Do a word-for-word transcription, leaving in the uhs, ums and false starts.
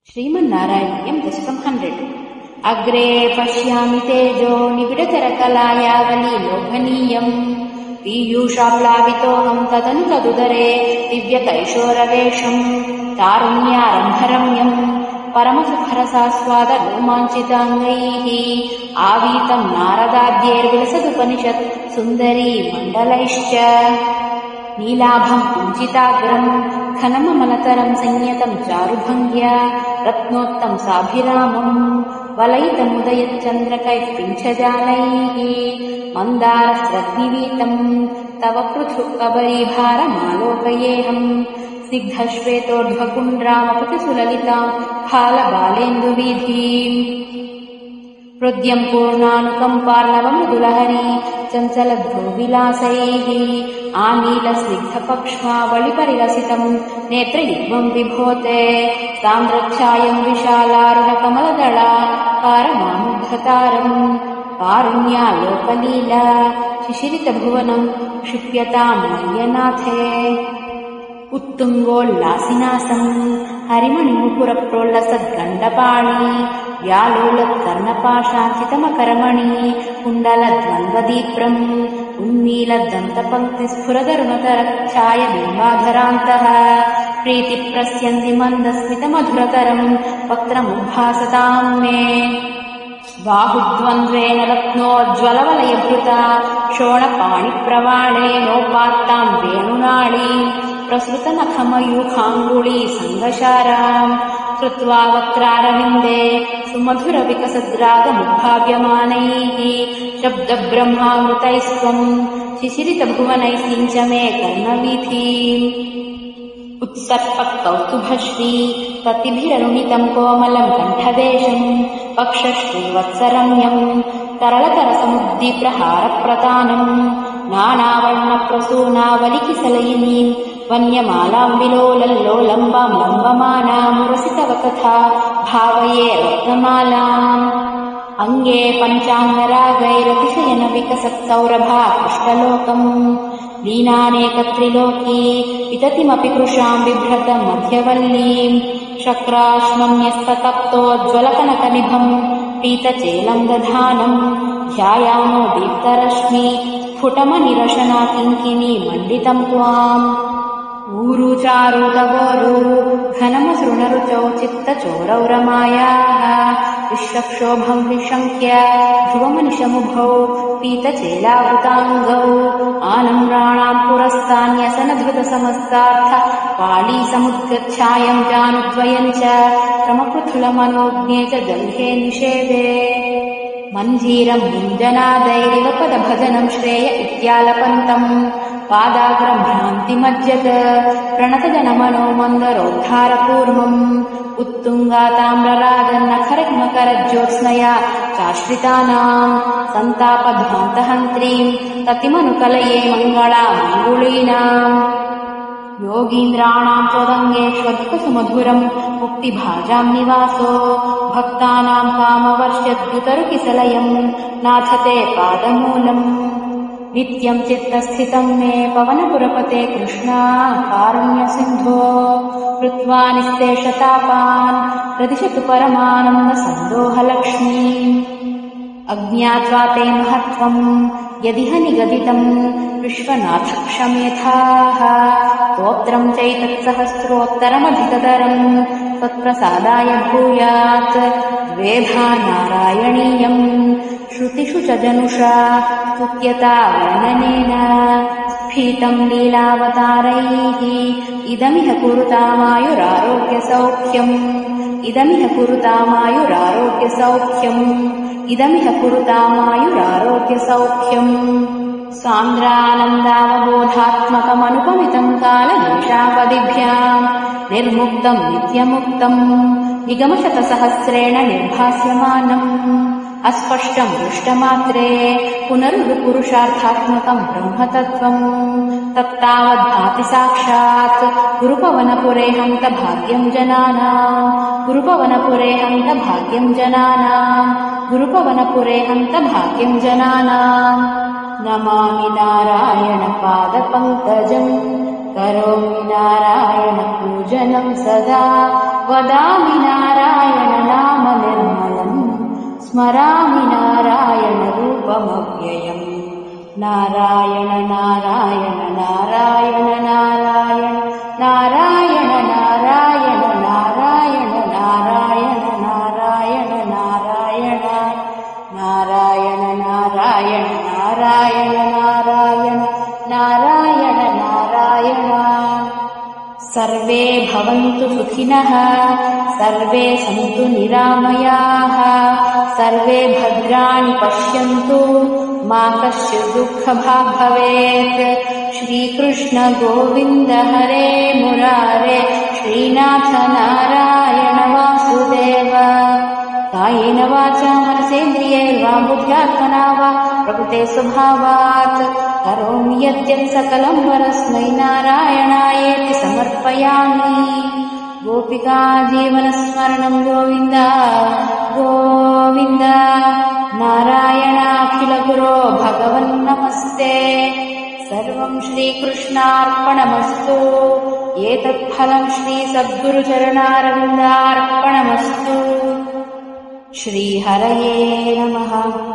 श्रीमन्नारायणीयं दशकं हण्ड्रेड्। अग्रे पश्यामि तेजो निबिडतरकलायावली लोभनीयम् पीयूषाप्लावितोऽहं तदनु तदुदरे दिव्यकैशोरवेशम् तारुण्यारम्भरम्यम् परमसुखरसास्वादरोमाञ्चिताङ्गैः आवीतं नारदाद्यैर्विलसदुपनिषत् सुन्दरी मण्डलैश्च नीलाभं कुञ्चिताग्रं घनममनतरं संयतं चारुभङ्ग्या रत्नोत्तं साभिरामं वलयितमुदयच्चन्द्रकैः पिञ्छजालैः मन्दारस्रग्निवीतं तव पृथु कबरीभारमालोकयेऽहम् स्निग्धश्वेतोर्ध्वपुण्ड्रामपतिसुललितां फालबालेन्दुवीथीम् हृद्यं पूर्णानुकम्पार्णवमृदुलहरी चञ्चलभ्रूविलासैः आनीलस्निग्धपक्ष्मावलिपरिलसितं नेत्रयुग्मं विभोते सान्द्रच्छायं विशालारुणकमलदला पारमामुद्धतारम् कारुण्यालोकलीला शिशिरितभुवनं क्षिप्यतां मय्यनाथे उत्तुङ्गोल्लासिनासं हरिमणिमुकुरप्रोल्लसद्गण्डपाणि व्यालोलत्कर्णपाशाञ्चितमकरमणि कुण्डलद्वन्द्वदीप्रम् उन्मीलद्दन्तपङ्क्तिस्फुरदरुणतरच्छायबिम्बाधरान्तः प्रीतिप्रस्यन्ति मन्दस्मितमधुरतरम् वक्त्रमुद्भासतां मे बाहुद्वन्द्वेन रत्नोज्ज्वलवलयभृता शोणपाणिप्रवाळेनोपात्तां वेणुनाळीं प्रसृतनखमयूखाङ्गुळी सङ्गशाराम् कृत्वा वक्त्रारविन्दे सुमधुरविकसद्रागमुद्भाव्यमानैः शब्दब्रह्मामृतैस्त्वम् शिशिरितभुवनैः सिञ्च मे कर्णवीथीम् उत्सर्पकौस्तुभश्री प्रतिभिरनुमितं कोमलं कण्ठदेशम् पक्षश्रीवत्सरम्यम् तरलतरसमुद्दीप्रहारप्रदानम् नानावर्णप्रसूनावलिकिसलयिनीम् वन्यमालां विलोलल्लोलम्बां लम्बमानामुरसितव तथा भावये रत्नमालाम् अङ्गे पञ्चाङ्गरागैरतिशयनविकसत्सौरभा पुष्पलोकम् लीनानेकत्रिलोकी विततिमपि कृशां बिभ्रतं मध्यवल्लीं शक्राश्मन्यस्ततप्तोज्ज्वलकनकनिभं पीतचेलं दधानं ध्यायामो दीप्तरश्मि स्फुटमनिरशना किङ्किनी मण्डितं त्वाम् ऊरु चारु तवोरु घनमसृणरुचौ चित्तचोरौ रमायाः विश्वक्षोभं विशङ्क्य ध्रुवमनिशमुभौ पीतचेलावृताङ्गौ आनम्राणां पुरस्तान्यसनधृतसमस्तार्थ पाळीसमुद्गच्छायं जानुद्वयं च क्रमपृथुलमनोज्ञे च जह्ये निषेवे मञ्जीरं मुञ्जनादैरिव पदभजनं श्रेय इत्यालपन्तम् पादाग्रं भ्रान्तिमज्जत प्रणतजनमनो मन्दरोद्धारपूर्वम् उत्तुङ्गाताम्रराजन्नखरहिमकरज्योत्स्नया चाश्रितानाम् सन्तापध्वान्तहन्त्रीम् ततिमनुकलये मङ्गलामङ्गुलीनाम् योगीन्द्राणां त्वदङ्गेष्वधिकसुमधुरम् मुक्तिभाजां निवासो भक्तानां कामवर्षद्युतरुकिसलयम् नाथते पादमूलम् नित्यं चित्तस्थितं मे पवनपुरपते कृष्णा कारुण्यसिन्धो कृत्वा निस्तेषतापान् प्रदिशतु परमानन्दसन्दोहलक्ष्मीम् अज्ञात्वा ते महत्त्वं यदिह निगदितं विश्वनाथ क्षमेथाः स्तोत्रं चैतत्सहस्रोत्तरमधिकतरं त्वत्प्रसादाय भूयात् द्वेधा नारायणीयम् श्रुतिषु च जनुषा स्तुत्यता वर्णनेन स्फीतं लीलावतारैः इदमिह कुरुतामायुरारोग्यसौख्यम् इदमिह कुरुतामायुरारोग्यसौख्यम् इदमिह कुरुतामायुरारोग्यसौख्यम् सान्द्रानन्दावबोधात्मकमनुपमितं कालदेशावधिभ्याम् निर्मुक्तं नित्यमुक्तं निगमशतसहस्रेण निर्भास्यमानम् अस्पष्टं दृष्टमात्रे पुनरुरुपुरुषार्थात्मकं ब्रह्मतत्त्वम् तत्तावद्भाति साक्षात् गुरुपवनपुरे हन्त भाग्यं जनानां गुरुपवनपुरे हन्त भाग्यं जनानां गुरुपवनपुरे हन्त भाग्यं जनानां नमामि नारायणपादपङ्कजम् करोमि नारायणपूजनं सदा वदामि नारायण स्मरामि नारायणरूपमव्ययम् नारायण नारायण नारायण नारायण नारायण नारायण नारायण नारायण नारायण नारायण नारायण नारायण नारायण नारायण नारायण नारायण सर्वे भवन्तु सुखिनः सर्वे सन्तु निरामयाः सर्वे भद्राणि पश्यन्तु मा कश्चित् दुःखभाग् भवेत्। श्रीकृष्ण गोविन्द हरे मुरारे श्रीनाथ नारायण वासुदेव। कायेन वाचा मनसेन्द्रियैर्वा बुद्ध्यात्मना वा प्रकृते स्वभावात् करोमि यद्यत् सकलं परस्मै नारायणायेति समर्पयामि। गोपिका जीवनस्मरणं गोविन्द गोविन्द। नारायणाखिलगुरो भगवन्नमस्ते। सर्वं श्रीकृष्णार्पणमस्तु। एतत्फलं श्रीसद्गुरुचरणारविन्दार्पणमस्तु। श्रीहरये नमः।